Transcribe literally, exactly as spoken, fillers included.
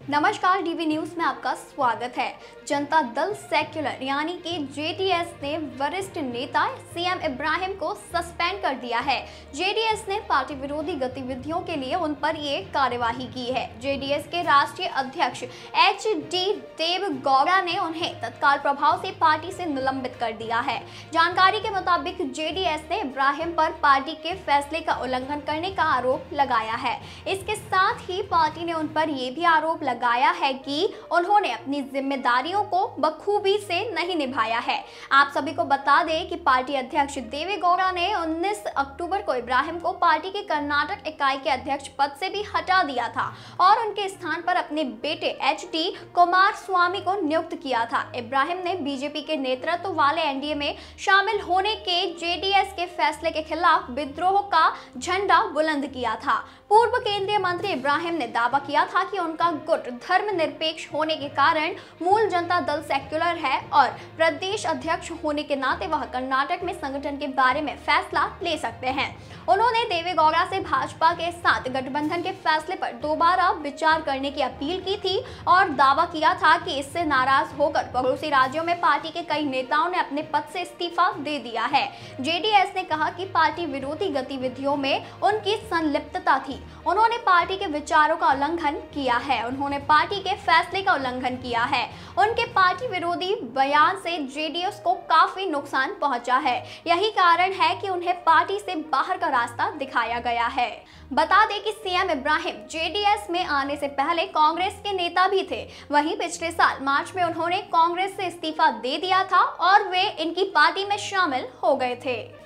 नमस्कार, DV news में आपका स्वागत है। जनता दल सेक्युलर यानी कि जेडीएस ने वरिष्ठ नेता सीएम इब्राहिम को सस्पेंड कर दिया है। जेडीएस ने पार्टी विरोधी गतिविधियों के लिए उन पर ये कार्यवाही की है। जेडीएस के राष्ट्रीय अध्यक्ष एच डी देवेगौड़ा ने उन्हें तत्काल प्रभाव से पार्टी से निलंबित कर दिया है। जानकारी के मुताबिक जेडीएस ने इब्राहिम पर पार्टी के फैसले का उल्लंघन करने का आरोप लगाया है। इसके साथ ही पार्टी ने उन पर यह भी आरोप लगाया है कि उन्होंने अपनी जिम्मेदारियों को बखूबी से नहीं निभाया है। आप सभी को बता दें कि पार्टी अध्यक्ष देवेगौड़ा ने उन्नीस अक्टूबर को इब्राहिम को पार्टी के कर्नाटक इकाई के अध्यक्ष पद से भी हटा दिया था और उनके स्थान पर अपने बेटे एच डी कुमारस्वामी को नियुक्त किया था। इब्राहिम ने बीजेपी के नेतृत्व वाले एनडीए में शामिल होने के जेडीएस के फैसले के खिलाफ विद्रोह का झंडा बुलंद किया था। पूर्व केंद्रीय मंत्री इब्राहिम ने दावा किया था कि उनका गुट धर्मनिरपेक्ष होने के कारण मूल जनता दल सेक्युलर है और प्रदेश अध्यक्ष होने के नाते वह कर्नाटक में संगठन के बारे में फैसला ले सकते हैं। उन्होंने देवेगौड़ा से भाजपा के साथ गठबंधन के फैसले पर दोबारा विचार करने की अपील की थी और दावा किया था कि इससे नाराज होकर पड़ोसी राज्यों में पार्टी के कई नेताओं ने अपने पद से इस्तीफा दे दिया है। जेडीएस ने कहा कि पार्टी विरोधी गतिविधियों में उनकी संलिप्तता थी। उन्होंने पार्टी के विचारों का उल्लंघन किया है। उन्होंने पार्टी के फैसले का उल्लंघन किया है। उनके पार्टी विरोधी बयान से जेडीएस को काफी नुकसान पहुंचा है। यही कारण है कि उन्हें पार्टी से बाहर का रास्ता दिखाया गया है। बता दें कि सीएम इब्राहिम जेडीएस में आने से पहले कांग्रेस के नेता भी थे। वहीं पिछले साल मार्च में उन्होंने कांग्रेस से इस्तीफा दे दिया था और वे इनकी पार्टी में शामिल हो गए थे।